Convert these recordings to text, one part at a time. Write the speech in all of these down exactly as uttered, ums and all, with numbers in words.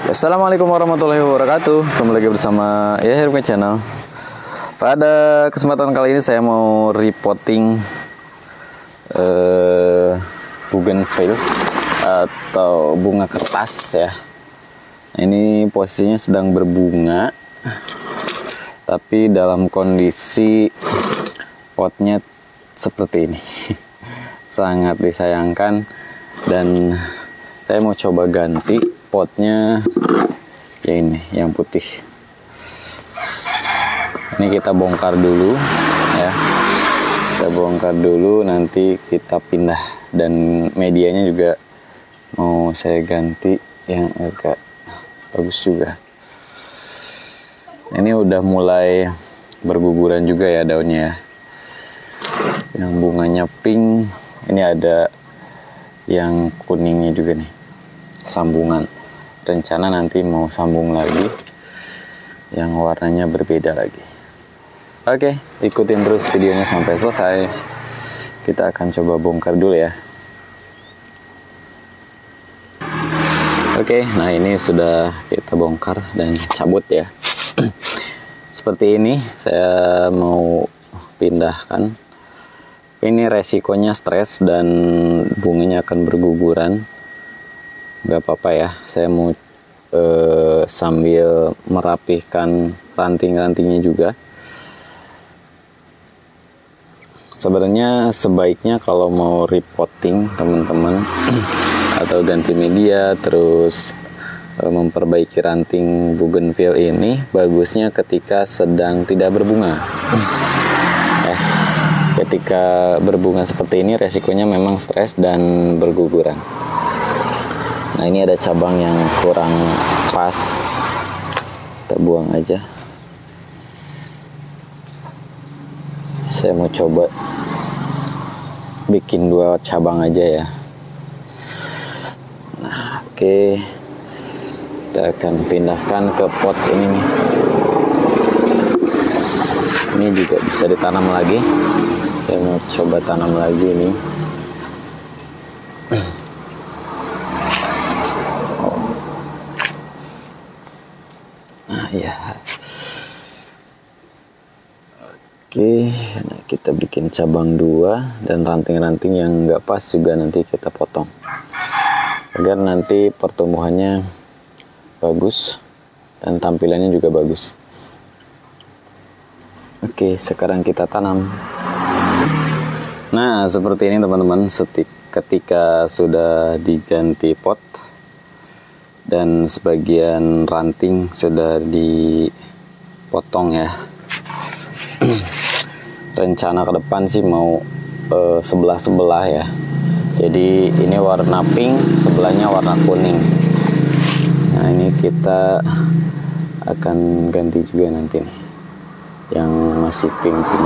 Assalamualaikum warahmatullahi wabarakatuh. Kembali lagi bersama Yahir Channel. Pada kesempatan kali ini saya mau repotting uh, bougainville atau bunga kertas ya. Ini posisinya sedang berbunga, tapi dalam kondisi potnya seperti ini. Sangat disayangkan, dan saya mau coba ganti potnya ya, ini yang putih. Ini kita bongkar dulu ya, kita bongkar dulu, nanti kita pindah, dan medianya juga mau saya ganti yang agak bagus juga. Ini udah mulai berguguran juga ya daunnya ya. Yang bunganya pink, ini ada yang kuningnya juga nih, sambungan. Rencana nanti mau sambung lagi yang warnanya berbeda lagi. Oke, ikutin terus videonya sampai selesai. Kita akan coba bongkar dulu ya. Oke, nah ini sudah kita bongkar dan cabut ya. Seperti ini saya mau pindahkan. Ini resikonya stres dan bunganya akan berguguran. Gak apa-apa ya, saya mau eh, sambil merapihkan ranting-rantingnya juga. Sebenarnya sebaiknya kalau mau repotting teman-teman atau ganti media terus eh, memperbaiki ranting bougainville ini, bagusnya ketika sedang tidak berbunga. Ya, ketika berbunga seperti ini resikonya memang stres dan berguguran. Nah, ini ada cabang yang kurang pas, kita buang aja. Saya mau coba bikin dua cabang aja ya. Nah, oke, kita akan pindahkan ke pot ini nih. Ini juga bisa ditanam lagi. Saya mau coba tanam lagi nih. Ya, oke, nah kita bikin cabang dua, dan ranting-ranting yang nggak pas juga nanti kita potong agar nanti pertumbuhannya bagus dan tampilannya juga bagus. Oke, sekarang kita tanam. Nah, seperti ini teman-teman, ketika sudah diganti pot dan sebagian ranting sudah dipotong ya. Rencana ke depan sih mau eh, sebelah-sebelah ya. Jadi ini warna pink, sebelahnya warna kuning. Nah, ini kita akan ganti juga nanti nih, yang masih pink-pink.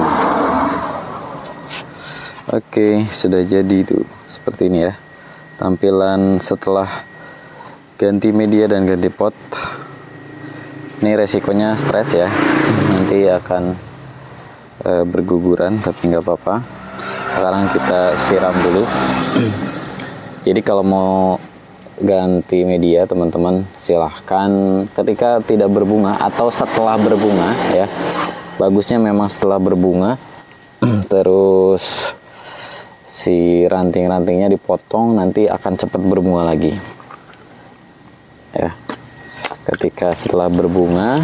Oke, sudah jadi itu seperti ini ya tampilan setelah ganti media dan ganti pot. Ini resikonya stres ya, nanti akan e, berguguran, tapi nggak apa-apa. Sekarang kita siram dulu. Jadi kalau mau ganti media teman-teman, silahkan ketika tidak berbunga atau setelah berbunga ya. Bagusnya memang setelah berbunga. Terus si ranting-rantingnya dipotong, nanti akan cepat berbunga lagi ya. Ketika setelah berbunga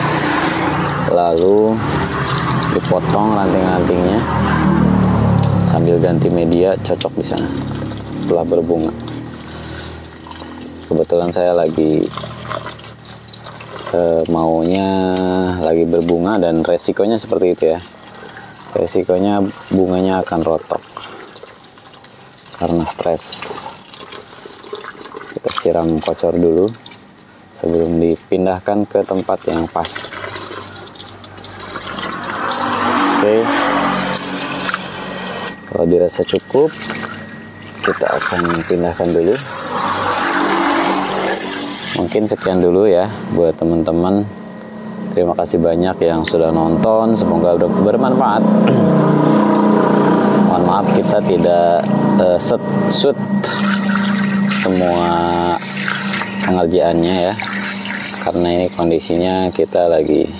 lalu dipotong ranting-rantingnya sambil ganti media, cocok di sana setelah berbunga. Kebetulan saya lagi eh, maunya lagi berbunga, dan resikonya seperti itu ya. Resikonya bunganya akan rontok karena stres. Kita siram kocor dulu sebelum dipindahkan ke tempat yang pas. Oke, kalau dirasa cukup, kita akan pindahkan dulu. Mungkin sekian dulu ya buat teman-teman. Terima kasih banyak yang sudah nonton, semoga bermanfaat. Mohon maaf kita tidak uh, set shoot semua pengerjaannya ya. karena ini kondisinya kita lagi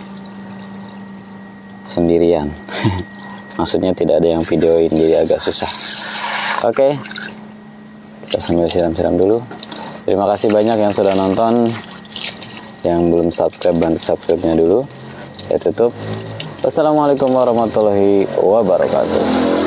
sendirian. Maksudnya tidak ada yang videoin, jadi agak susah. Oke, kita sambil siram-siram dulu. Terima kasih banyak yang sudah nonton. Yang belum subscribe, bantu subscribe-nya dulu. Saya tutup. Wassalamualaikum warahmatullahi wabarakatuh.